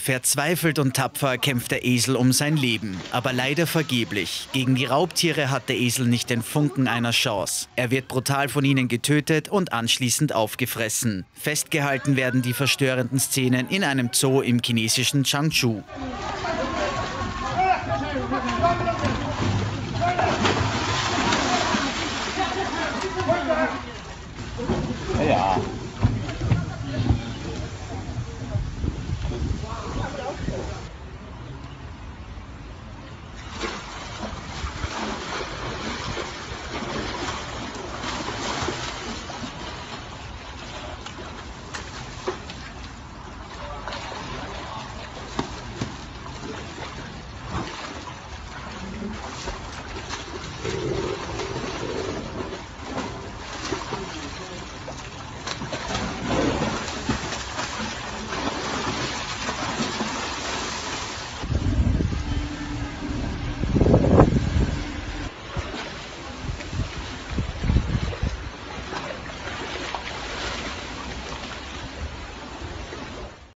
Verzweifelt und tapfer kämpft der Esel um sein Leben, aber leider vergeblich. Gegen die Raubtiere hat der Esel nicht den Funken einer Chance. Er wird brutal von ihnen getötet und anschließend aufgefressen. Festgehalten werden die verstörenden Szenen in einem Zoo im chinesischen Changzhou.